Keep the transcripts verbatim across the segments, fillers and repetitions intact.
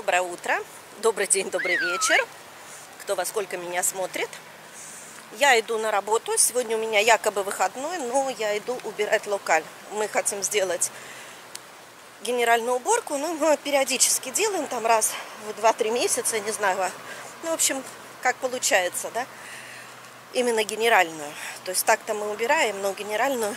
Доброе утро, добрый день, добрый вечер, кто во сколько меня смотрит. Я иду на работу, сегодня у меня якобы выходной, но я иду убирать локаль. Мы хотим сделать генеральную уборку, ну, мы периодически делаем, там раз в два-три месяца, не знаю, ну, в общем, как получается, да, именно генеральную. То есть так-то мы убираем, но генеральную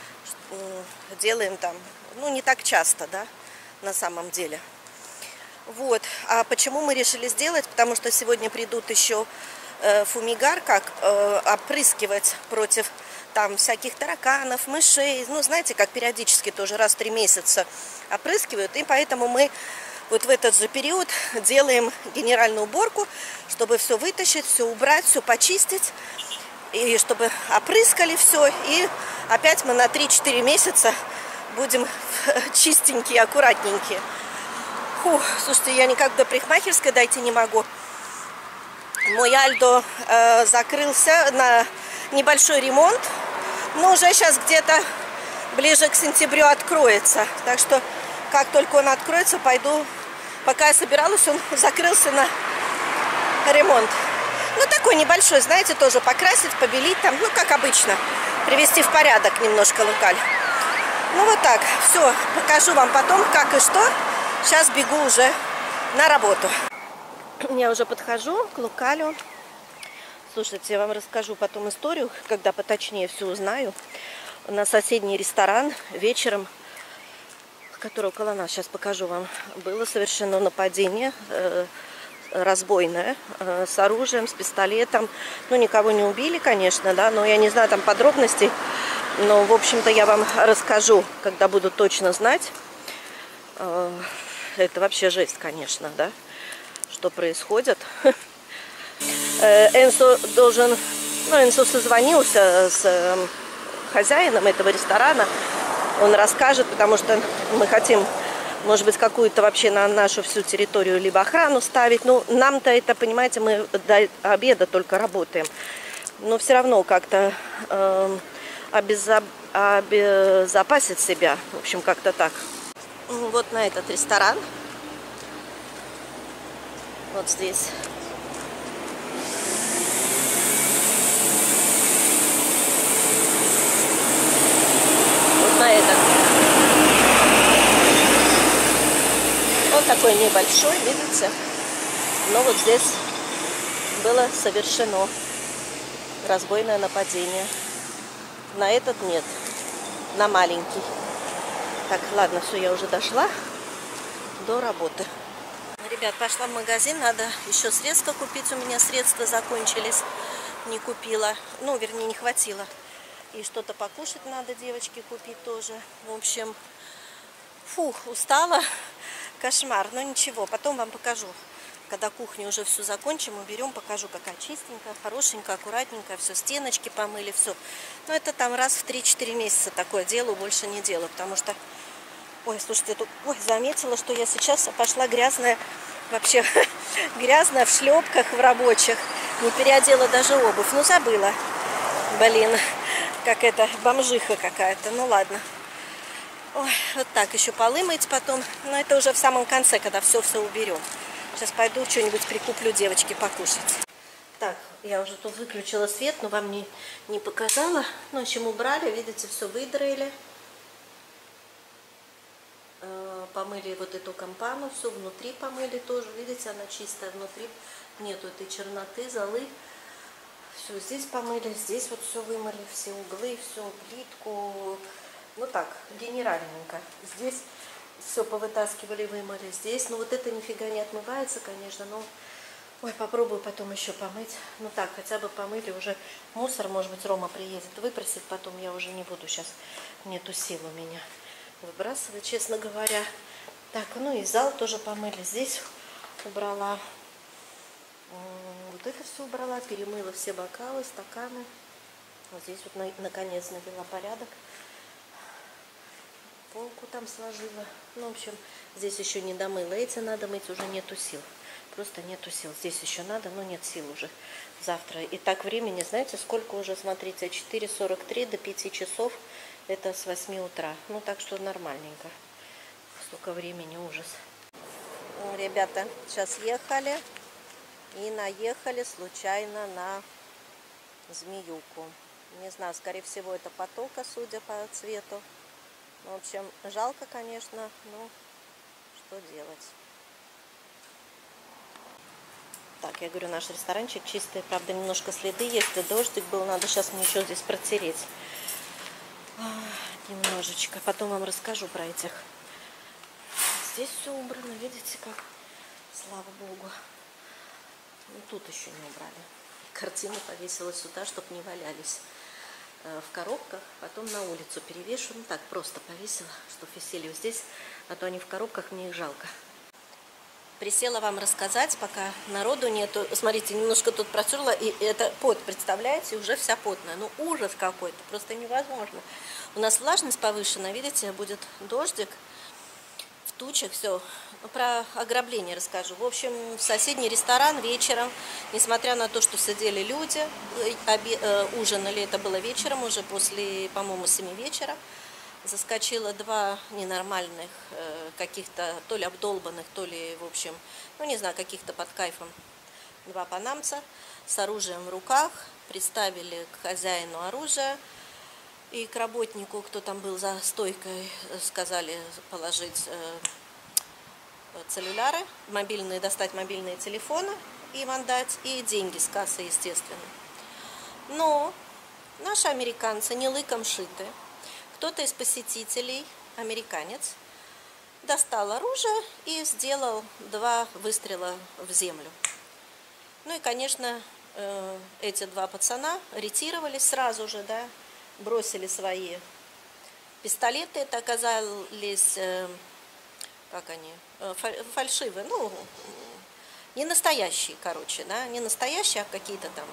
делаем там, ну, не так часто, да, на самом деле. Вот, а почему мы решили сделать? Потому что сегодня придут еще э, фумигар, как э, опрыскивать против там всяких тараканов, мышей. Ну, знаете, как периодически тоже раз в три месяца опрыскивают. И поэтому мы вот в этот же период делаем генеральную уборку, чтобы все вытащить, все убрать, все почистить. И чтобы опрыскали все. И опять мы на три-четыре месяца будем чистенькие, аккуратненькие. Фух, слушайте, я никак до парикмахерской дойти не могу. Мой Альдо э, закрылся на небольшой ремонт, но уже сейчас где-то ближе к сентябрю откроется. Так что, как только он откроется, пойду. Пока я собиралась, он закрылся на ремонт. Ну, такой небольшой, знаете, тоже покрасить, побелить там, ну, как обычно, привести в порядок немножко локаль. Ну, вот так, все, покажу вам потом, как и что. Сейчас бегу уже на работу. Я уже подхожу к локалю. Слушайте, я вам расскажу потом историю, когда поточнее все узнаю. На соседний ресторан вечером, который около нас, сейчас покажу вам, было совершено нападение э, разбойное э, с оружием, с пистолетом. Ну, никого не убили, конечно, да, но я не знаю там подробностей. Но, в общем-то, я вам расскажу, когда буду точно знать. Э, Это вообще жесть, конечно, да, что происходит. Энсо должен, ну, Энсо созвонился с хозяином этого ресторана. Он расскажет, потому что мы хотим, может быть, какую-то вообще на нашу всю территорию либо охрану ставить. Ну, нам-то это, понимаете, мы до обеда только работаем. Но все равно как-то э, обезо... обезопасить себя, в общем, как-то так. Вот на этот ресторан. Вот здесь. Вот на этот. Он такой небольшой, видите? Но вот здесь было совершено разбойное нападение. На этот нет. На маленький. Так, ладно, все, я уже дошла до работы. Ребят, пошла в магазин, надо еще средства купить. У меня средства закончились, не купила. Ну, вернее, не хватило. И что-то покушать надо девочке купить тоже. В общем, фух, устала. Кошмар, но ничего, потом вам покажу. Когда кухню уже всю закончим, уберем, покажу, какая чистенькая, хорошенькая, аккуратненькая. Все, стеночки помыли, все. Но это там раз в три-четыре месяца такое делаю, больше не делаю, потому что... Ой, слушайте, тут, ой, заметила, что я сейчас пошла грязная, вообще грязная в шлепках, в рабочих. Не переодела даже обувь, ну забыла. Блин, как это, бомжиха какая-то, ну ладно. Ой, вот так, еще полы мыть потом, но это уже в самом конце, когда все-все уберем. Сейчас пойду что-нибудь прикуплю девочке покушать. Так, я уже тут выключила свет, но вам не, не показала. Ну, в общем, убрали, видите, все выдроили. Помыли вот эту кампану, все внутри помыли тоже, видите, она чистая, внутри нету этой черноты, золы. Все здесь помыли, здесь вот все вымыли, все углы, все, плитку, ну так, генеральненько. Здесь все повытаскивали, вымыли, здесь, ну вот это нифига не отмывается, конечно, но, ой, попробую потом еще помыть. Ну так, хотя бы помыли, уже мусор, может быть, Рома приедет выпросит, потом я уже не буду, сейчас нету сил у меня выбрасывать, честно говоря. Так, ну и зал тоже помыли. Здесь убрала. Вот это все убрала. Перемыла все бокалы, стаканы. Вот здесь вот на, наконец навела порядок. Полку там сложила. Ну, в общем, здесь еще не домыла. Эти надо мыть, уже нету сил. Просто нету сил. Здесь еще надо, но нет сил уже завтра. И так времени, знаете, сколько уже, смотрите, четыре сорок три до пяти часов. Это с восьми утра. Ну, так что нормальненько. Столько времени, ужас. Ребята сейчас ехали и наехали случайно на змеюку. Не знаю, скорее всего, это потока, судя по цвету. В общем, жалко, конечно, но что делать? Так, я говорю, наш ресторанчик чистый, правда, немножко следы есть, и дождик был, надо сейчас мне еще здесь протереть. Немножечко, потом вам расскажу про этих. Здесь все убрано, видите, как, слава богу. Ну, тут еще не убрали. Картина повесила сюда, чтобы не валялись в коробках, потом на улицу перевешу. Ну так, просто повесила, чтобы висели здесь, а то они в коробках, мне их жалко. Присела вам рассказать, пока народу нету. Смотрите, немножко тут протерла, и это пот, представляете, уже вся потная. Ну, ужас какой-то, просто невозможно. У нас влажность повышена, видите, будет дождик в тучах, все. Про ограбление расскажу. В общем, в соседний ресторан вечером, несмотря на то, что сидели люди, оби, э, ужинали, это было вечером, уже после, по-моему, семи вечера, заскочило два ненормальных, э, каких-то, то ли обдолбанных, то ли, в общем, ну, не знаю, каких-то под кайфом, два панамца с оружием в руках, представили к хозяину оружие, и к работнику, кто там был за стойкой, сказали положить э, целлюляры, мобильные, достать мобильные телефоны им отдать, и деньги с кассы, естественно. Но наши американцы не лыком шиты. Кто-то из посетителей, американец, достал оружие и сделал два выстрела в землю. Ну и, конечно, э, эти два пацана ретировались сразу же, да, бросили свои пистолеты, это оказались, э, как они, э, фальшивые, ну, не настоящие, короче, да, не настоящие, а какие-то там,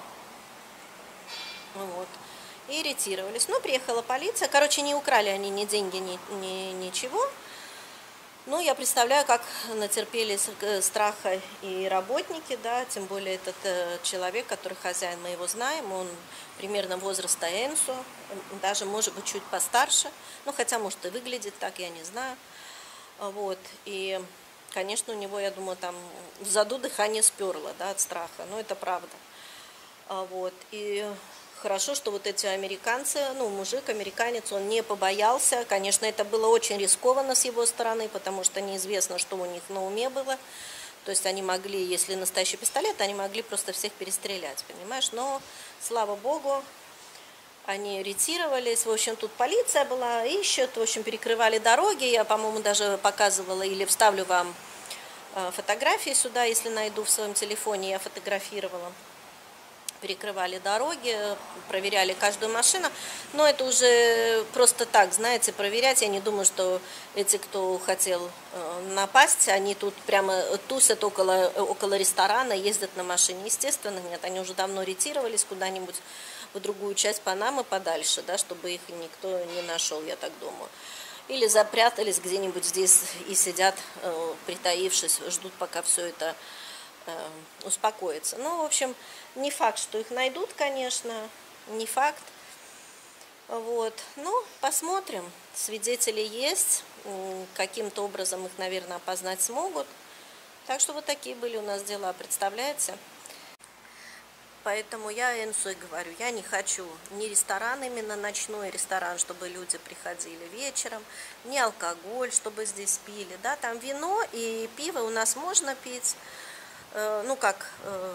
вот, и ретировались. Ну, приехала полиция, короче, не украли они ни деньги, ни, ни ничего. Ну, я представляю, как натерпелись страха и работники, да, тем более этот э, человек, который хозяин, мы его знаем, он примерно возраста Энсу, даже, может быть, чуть постарше, ну, хотя, может, и выглядит так, я не знаю, вот, и, конечно, у него, я думаю, там в заду дыхание сперло, да, от страха, но это правда, вот, и... Хорошо, что вот эти американцы, ну, мужик, американец, он не побоялся. Конечно, это было очень рискованно с его стороны, потому что неизвестно, что у них на уме было. То есть они могли, если настоящий пистолет, они могли просто всех перестрелять, понимаешь? Но, слава богу, они ретировались. В общем, тут полиция была, ищет, в общем, перекрывали дороги. Я, по-моему, даже показывала или вставлю вам фотографии сюда, если найду в своем телефоне, я фотографировала. Перекрывали дороги, проверяли каждую машину, но это уже просто так, знаете, проверять. Я не думаю, что эти, кто хотел напасть, они тут прямо тусят около, около ресторана, ездят на машине. Естественно, нет, они уже давно ретировались куда-нибудь в другую часть Панамы подальше, да, чтобы их никто не нашел, я так думаю. Или запрятались где-нибудь здесь и сидят, притаившись, ждут, пока все это успокоиться. Ну, в общем, не факт, что их найдут, конечно, не факт. Вот. Ну, посмотрим. Свидетели есть. Каким-то образом их, наверное, опознать смогут. Так что вот такие были у нас дела, представляете? Поэтому я Энсу и говорю, я не хочу ни ресторан, именно ночной ресторан, чтобы люди приходили вечером, ни алкоголь, чтобы здесь пили. Да, там вино и пиво у нас можно пить. Ну, как,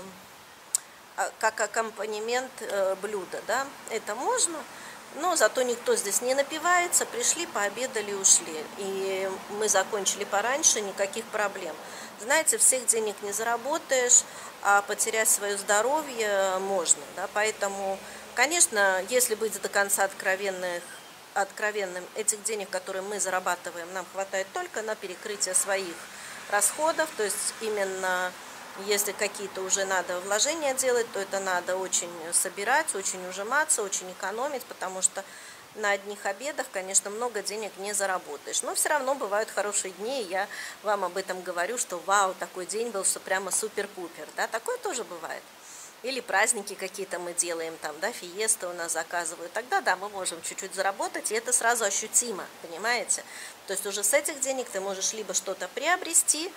как аккомпанемент блюда, да, это можно, но зато никто здесь не напивается, пришли, пообедали, ушли, и мы закончили пораньше, никаких проблем. Знаете, всех денег не заработаешь, а потерять свое здоровье можно, да, поэтому, конечно, если быть до конца откровенных, откровенным, этих денег, которые мы зарабатываем, нам хватает только на перекрытие своих расходов, то есть именно... Если какие-то уже надо вложения делать, то это надо очень собирать, очень ужиматься, очень экономить, потому что на одних обедах, конечно, много денег не заработаешь. Но все равно бывают хорошие дни, и я вам об этом говорю, что вау, такой день был, что прямо супер-пупер, да, такое тоже бывает. Или праздники какие-то мы делаем, там, да, фиесты у нас заказывают, тогда, да, мы можем чуть-чуть заработать, и это сразу ощутимо, понимаете? То есть уже с этих денег ты можешь либо что-то приобрести,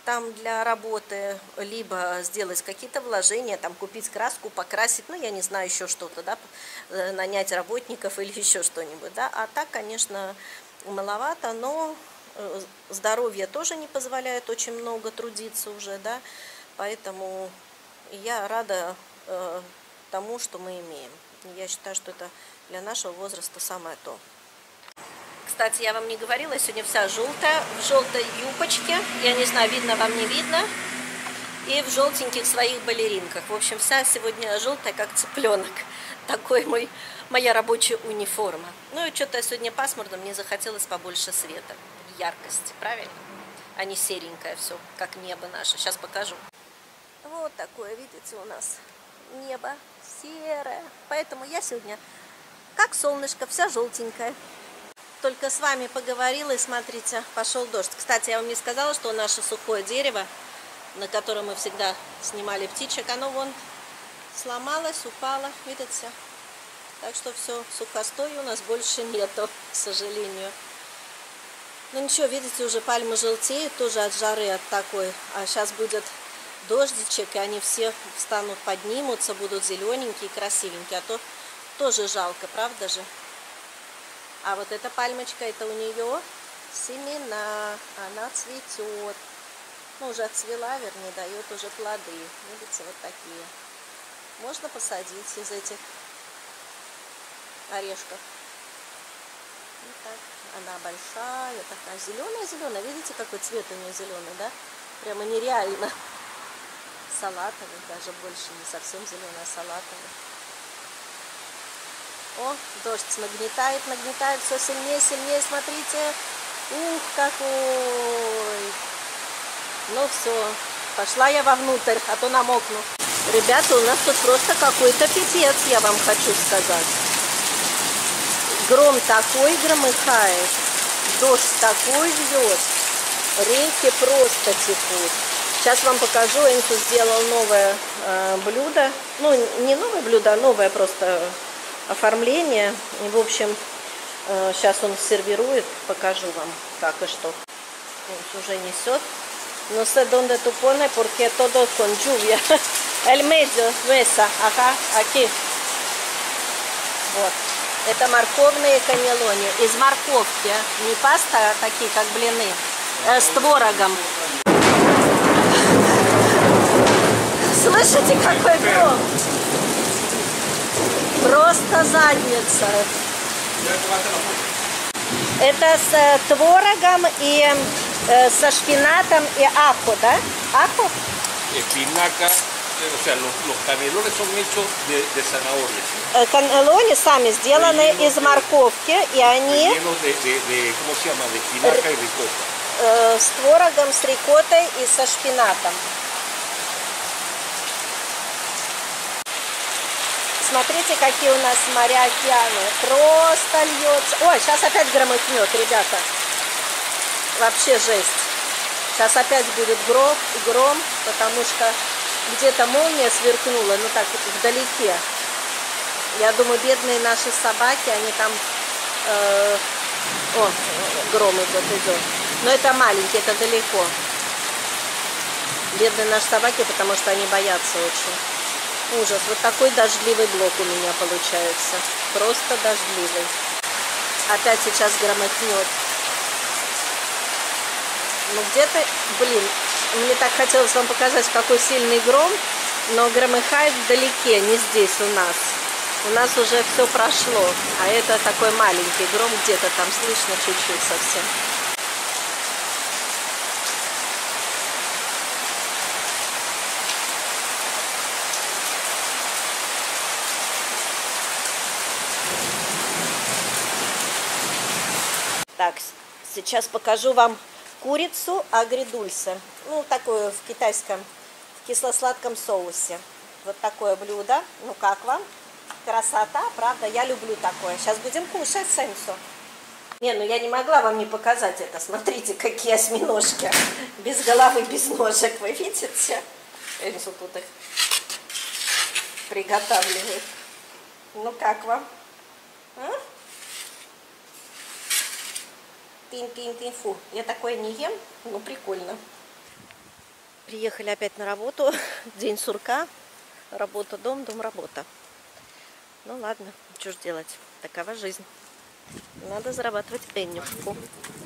там для работы, либо сделать какие-то вложения, там купить краску, покрасить, ну, я не знаю, еще что-то, да, нанять работников или еще что-нибудь, да. А так, конечно, маловато, но здоровье тоже не позволяет очень много трудиться уже, да, поэтому я рада э, тому, что мы имеем. Я считаю, что это для нашего возраста самое то. Кстати, я вам не говорила, я сегодня вся желтая, в желтой юбочке, я не знаю, видно вам, не видно, и в желтеньких своих балеринках. В общем, вся сегодня желтая, как цыпленок. Такой мой, моя рабочая униформа. Ну и что-то сегодня пасмурно, мне захотелось побольше света, яркости, правильно? А не серенькое все, как небо наше. Сейчас покажу. Вот такое, видите, у нас небо серое. Поэтому я сегодня как солнышко, вся желтенькая. Только с вами поговорила, и смотрите, пошел дождь. Кстати, я вам не сказала, что наше сухое дерево, на котором мы всегда снимали птичек, оно вон сломалось, упало, видите? Так что все, сухостой у нас больше нету, к сожалению. Ну ничего, видите, уже пальмы желтеют тоже от жары, от такой. А сейчас будет дождичек, и они все встанут, поднимутся, будут зелененькие, красивенькие. А то тоже жалко, правда же? А вот эта пальмочка, это у нее семена, она цветет. Ну, уже отцвела, вернее, дает уже плоды. Видите, вот такие. Можно посадить из этих орешков. Вот так. Она большая, такая зеленая-зеленая. Видите, какой цвет у нее зеленый, да? Прямо нереально. Салатовый, даже больше, не совсем зеленый, а салатовый. О, дождь нагнетает, нагнетает все сильнее, сильнее, смотрите. Ух, какой! Ну все, пошла я вовнутрь, а то намокну. Ребята, у нас тут просто какой-то пипец, я вам хочу сказать. Гром такой громыхает, дождь такой льет, реки просто текут. Сейчас вам покажу, Энсу сделал новое э, блюдо. Ну, не новое блюдо, а новое просто оформление. И, в общем, э, сейчас он сервирует, покажу вам, как и что. Он уже несет. No sé dónde tú pones porque todo con lluvia. El medio, mesa, acá, aquí. Вот. Это морковные каннелони. Из морковки. Не паста, а такие, как блины. Э, с творогом. Слышите, какой гром? Просто задница. Это с творогом и э, со шпинатом и ахо, да? Ахо? Espinaca, o sea, los, los canelones son hechos de, de zanahoria. Каннелони сами сделаны из морковки, и они de, de, de, ¿cómo se llama? De espinaca y ricota. Э, с творогом, с рикоттой и со шпинатом. Смотрите, какие у нас моря, океаны. Просто льется. Ой, сейчас опять громыхнет, ребята. Вообще жесть. Сейчас опять будет гром, гром, потому что где-то молния сверкнула, ну так, вдалеке. Я думаю, бедные наши собаки, они там... Э, о, гром идет, идет. Но это маленький, это далеко. Бедные наши собаки, потому что они боятся очень. Ужас. Вот такой дождливый блок у меня получается. Просто дождливый. Опять сейчас громыхнет. Ну где-то, блин, мне так хотелось вам показать, какой сильный гром, но громыхает вдалеке, не здесь у нас. У нас уже все прошло, а это такой маленький гром, где-то там слышно чуть-чуть совсем. Так, сейчас покажу вам курицу агридульсе. Ну, такую в китайском, в кисло-сладком соусе. Вот такое блюдо. Ну, как вам? Красота, правда? Я люблю такое. Сейчас будем кушать, Сенсу. Не, ну я не могла вам не показать это. Смотрите, какие осьминожки. Без головы, без ножек. Вы видите? Энсу тут их приготавливает. Ну, как вам? А? Пин-пин-пин, фу. Я такое не ем, но прикольно. Приехали опять на работу. День сурка. Работа, дом, дом, работа. Ну ладно, что ж делать. Такова жизнь. Надо зарабатывать эннюшку.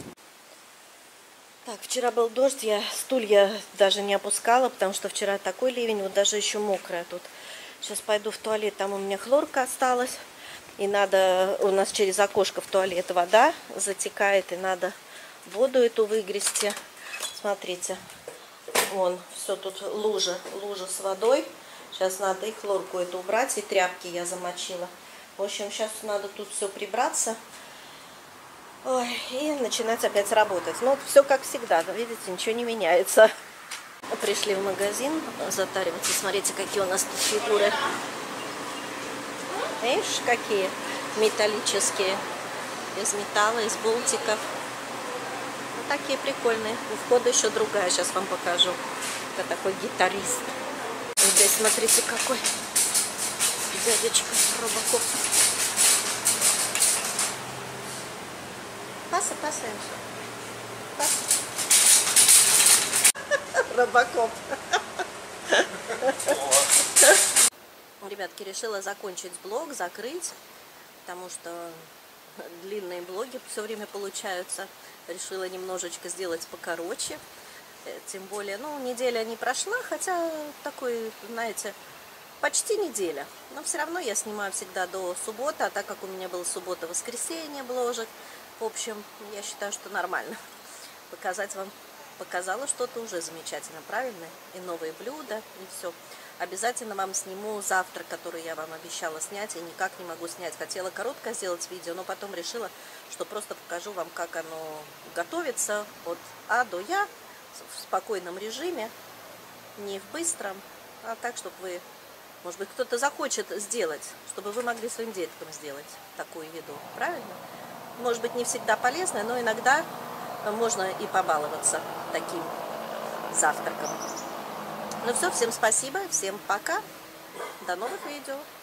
Так, вчера был дождь, я стулья даже не опускала, потому что вчера такой ливень, вот даже еще мокрая тут. Сейчас пойду в туалет, там у меня хлорка осталась. И надо, у нас через окошко в туалет вода затекает, и надо воду эту выгрести. Смотрите, вон, все тут лужа, лужа с водой. Сейчас надо и хлорку эту убрать, и тряпки я замочила. В общем, сейчас надо тут все прибраться. Ой, и начинать опять работать. Ну, все как всегда, видите, ничего не меняется. Пришли в магазин затариваться. Смотрите, какие у нас тут фигуры. Видишь, какие металлические. Из металла, из болтиков. Вот такие прикольные. У входа еще другая, сейчас вам покажу. Это такой гитарист. И здесь, смотрите, какой дядечка Робокоп. Паса, паса, паса. Робокоп. Ребятки, решила закончить блог, закрыть, потому что длинные блоги все время получаются. Решила немножечко сделать покороче. Тем более, ну, неделя не прошла, хотя такой, знаете, почти неделя. Но все равно я снимаю всегда до субботы, а так как у меня был суббота-воскресенье бложек, в общем, я считаю, что нормально. Показать вам, показала что-то уже замечательно, правильно? И новые блюда, и все. Обязательно вам сниму завтрак, который я вам обещала снять, и никак не могу снять. Хотела короткое сделать видео, но потом решила, что просто покажу вам, как оно готовится от А до Я, в спокойном режиме, не в быстром, а так, чтобы вы, может быть, кто-то захочет сделать, чтобы вы могли своим деткам сделать такую еду, правильно? Может быть, не всегда полезно, но иногда можно и побаловаться таким завтраком. Ну все, всем спасибо, всем пока, до новых видео.